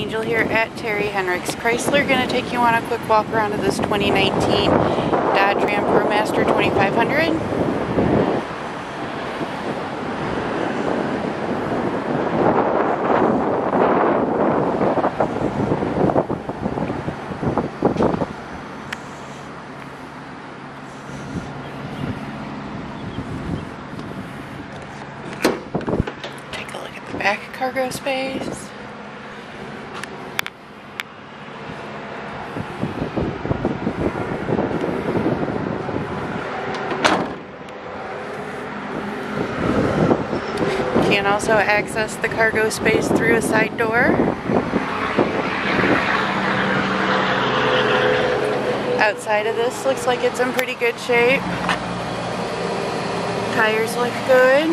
Angel here at Terry Henricks Chrysler. Going to take you on a quick walk around of this 2019 Dodge Ram ProMaster 2500. Take a look at the back cargo space. You can also access the cargo space through a side door. Outside of this looks like it's in pretty good shape. Tires look good.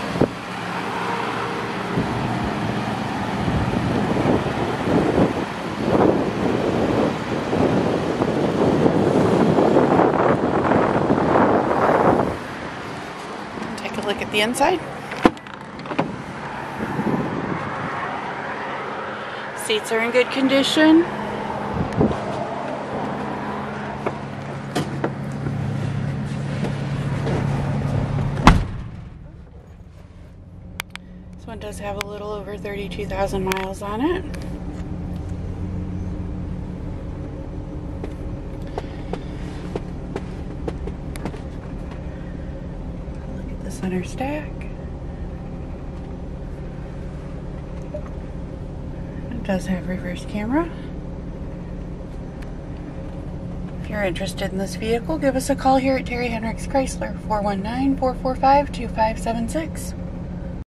Take a look at the inside. Seats are in good condition. This one does have a little over 32,000 miles on it. Look at the center stack. Does have reverse camera. If you're interested in this vehicle, give us a call here at Terry Henricks Chrysler, 419-445-2576.